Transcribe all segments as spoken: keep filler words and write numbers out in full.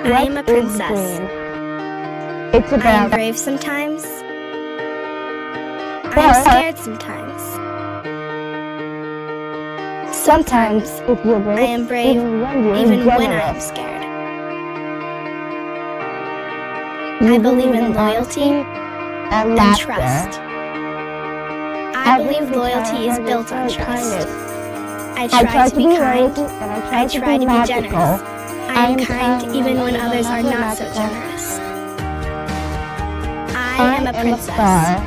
I am a princess. It's about I am brave sometimes. I am scared sometimes. Sometimes, if you're brave, I am brave even when you're even when I am generous. scared. You I believe in loyalty and and laughter. trust. I believe loyalty is built on trust. I try to be kind. I try to be generous. I am kind even when others are not so generous. I am a princess.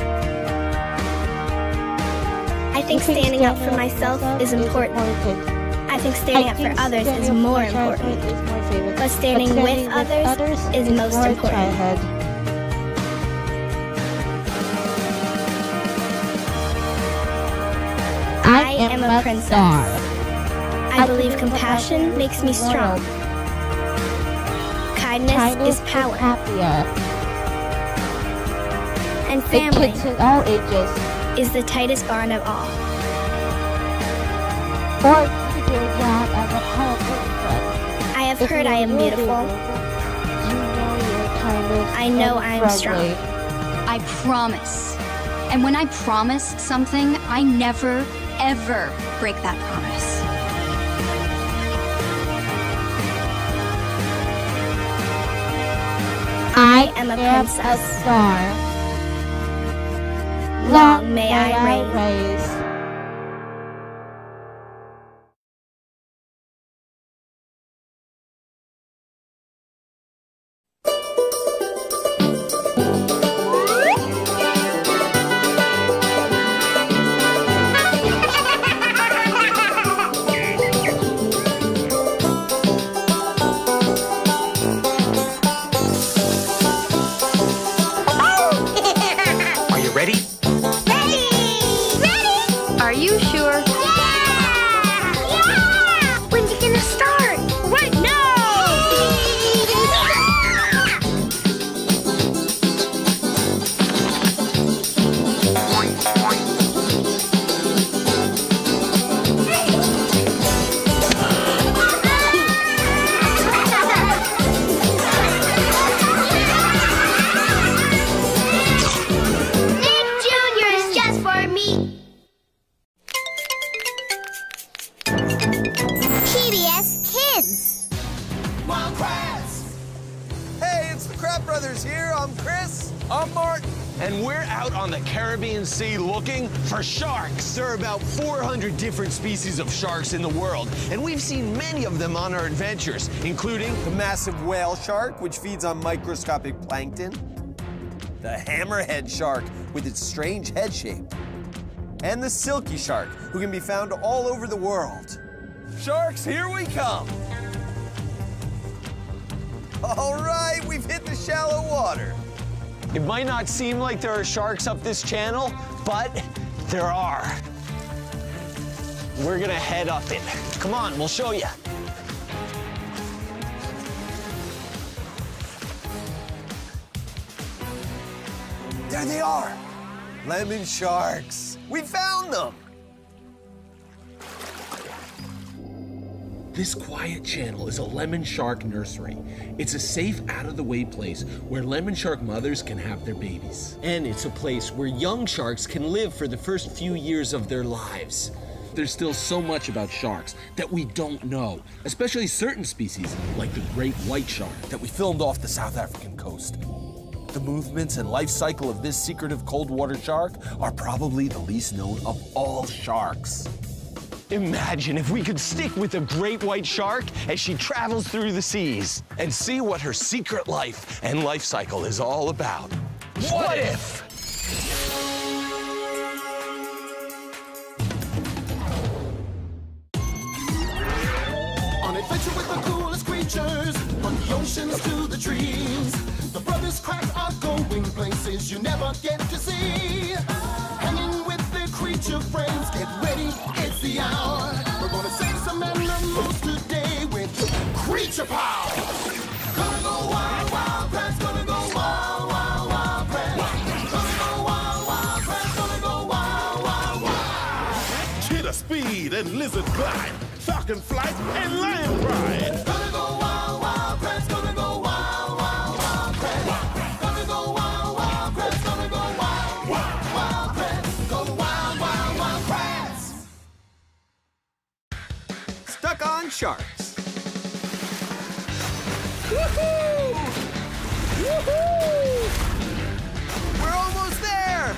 I think standing up for myself is important. I think standing up for others is more important. But standing with others is most important. I am a princess. I believe compassion makes me strong. Kindness is power. And family all ages. is the tightest bond of all. Or you do a job as a powerful friend. I have heard I am beautiful. I know I am strong. I promise. And when I promise something, I never, ever break that promise. I am a princess. star. Long may I reign. Are you sure? Yeah! Yeah! When's it gonna start? Right now! Nick Junior is just for me. P B S Kids. Wild Kratts! Hey, it's the Kratt Brothers here. I'm Chris. I'm Martin. And we're out on the Caribbean Sea looking for sharks. There are about four hundred different species of sharks in the world, And we've seen many of them on our adventures, including the massive whale shark, which feeds on microscopic plankton, the hammerhead shark with its strange head shape, and the silky shark, who can be found all over the world. Sharks, here we come. All right, we've hit the shallow water. It might not seem like there are sharks up this channel, but there are. We're gonna head up it. Come on, we'll show you. There they are. Lemon sharks. We found them. This quiet channel is a lemon shark nursery. It's a safe, out-of-the-way place where lemon shark mothers can have their babies. And it's a place where young sharks can live for the first few years of their lives. There's still so much about sharks that we don't know, especially certain species like the great white shark That we filmed off the South African coast. The movements and life cycle of this secretive cold water shark are probably the least known of all sharks. Imagine if we could stick with a great white shark as she travels through the seas And see what her secret life and life cycle is all about. What if? On adventure with the coolest creatures, from the oceans to the trees. The brothers Kratt are going places you never get to see. Hanging with their creature friends, get ready, it's the hour. We're gonna save some animals today with Creature Power. Gonna go wild, wild, Kratt's gonna go wild, wild, wild, Kratt. Gonna go wild, wild, Kratt's gonna go wild, wild, wild. Cheetah speed and lizard glide, falcon flight and lion ride. Gonna go wild, wild, Kratt's gonna young sharks. Woohoo! Woohoo! We're almost there!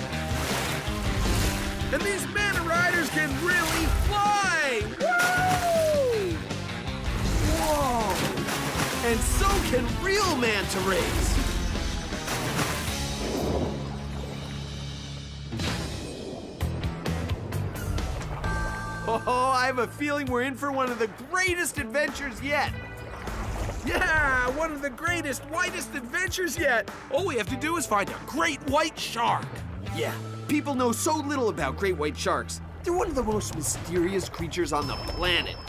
And these manta riders can really fly! Woo! Whoa! And so can real manta rays. Oh, I have a feeling we're in for one of the greatest adventures yet. Yeah, one of the greatest, whitest adventures yet. All we have to do is find a great white shark. Yeah, people know so little about great white sharks. They're one of the most mysterious creatures on the planet.